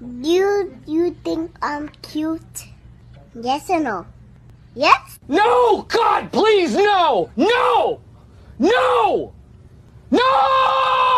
You think I'm cute? Yes or no? Yes? No! God, please, no! No! No! No!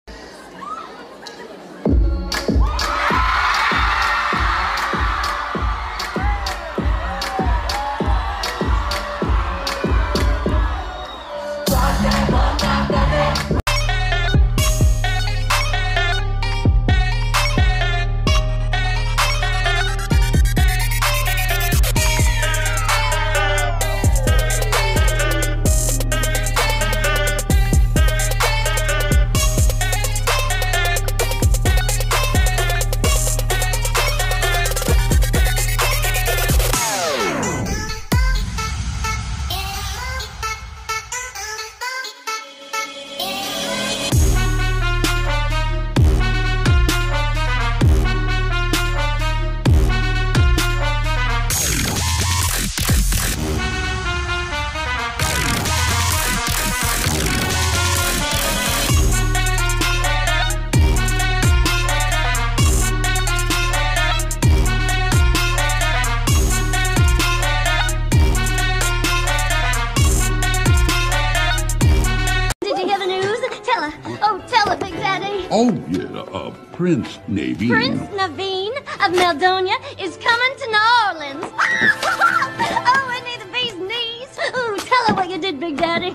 Tell her, Big Daddy. Oh, yeah, Prince Naveen. Prince Naveen of Meldonia is coming to New Orleans. Oh, I need the bee's knees. Oh, tell her what you did, Big Daddy.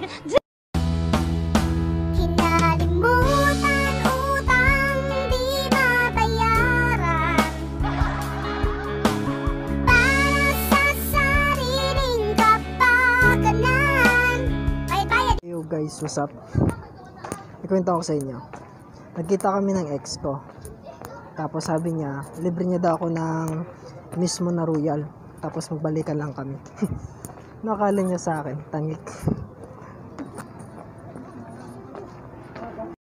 Kinalimutan utang di mabayaran. Para sa sariling kapakanan. Yo guys, what's up? Ikwento ko sa inyo. Nagkita kami ng ex ko. Tapos sabi niya, libre niya daw ako ng mismo na royal. Tapos magbalikan lang kami. Nakala niya sa akin, tangik.